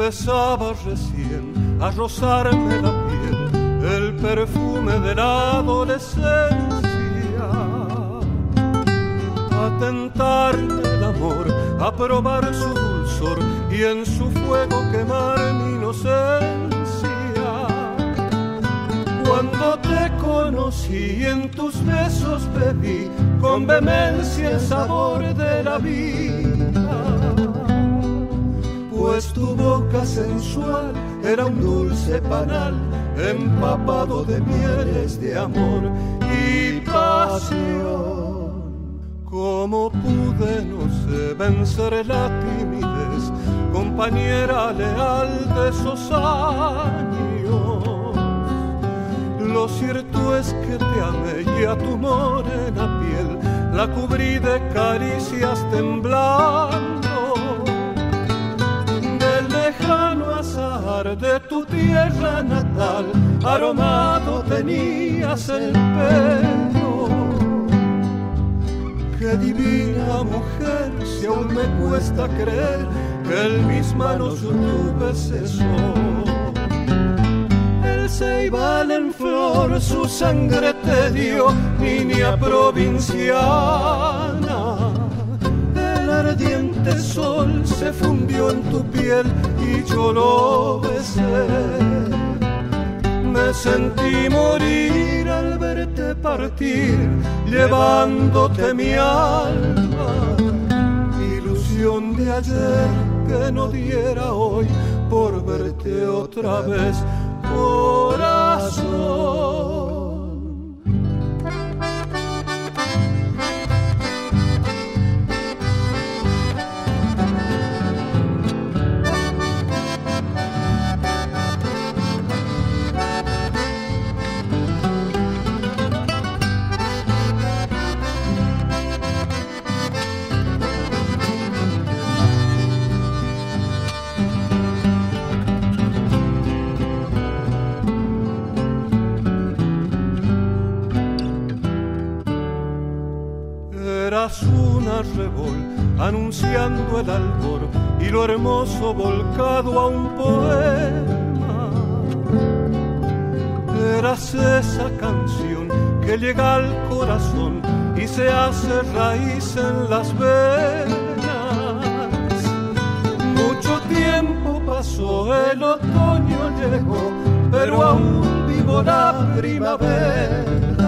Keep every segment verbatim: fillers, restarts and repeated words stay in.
empezaba recién a rozarme la piel el perfume de la adolescencia, a tentarme el amor, a probar su dulzor y en su fuego quemar mi inocencia. Cuando te conocí en tus besos bebí con vehemencia el sabor de la vida, pues tu boca sensual era un dulce panal empapado de mieles de amor y pasión. ¿Cómo pude, no sé, vencer la timidez, compañera leal de esos años? Lo cierto es que te amé y a tu morena piel la cubrí de caricias temblando. Del lejano azahar de tu tierra natal, aromado tenías el pelo. Qué divina mujer, si aún me cuesta creer que en mis manos tu beso. Ceibal en flor su sangre te dio, niña provinciana. El ardiente sol se fundió en tu piel y yo lo besé. Me sentí morir al verte partir, llevándote mi alma. Ilusión de ayer que no diera hoy por verte otra vez. Corazón. Eras una revol anunciando el albor y lo hermoso volcado a un poema. Eras esa canción que llega al corazón y se hace raíz en las venas. Mucho tiempo pasó, el otoño llegó, pero aún vivo la primavera.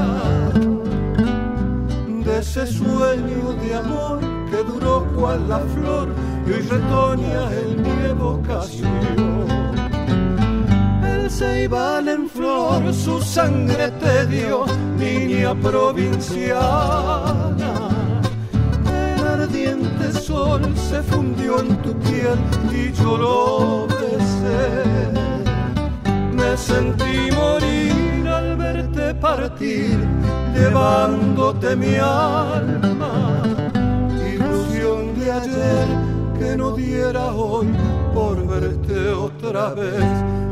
De ese sueño de amor que duró cual la flor y hoy retoña en mi evocación. El ceibal en flor su sangre te dio, niña provinciana. El ardiente sol se fundió en tu piel y yo lo besé. Me sentí morir al verte partir, llevándote mi alma. Ilusión de ayer que no diera hoy por verte otra vez.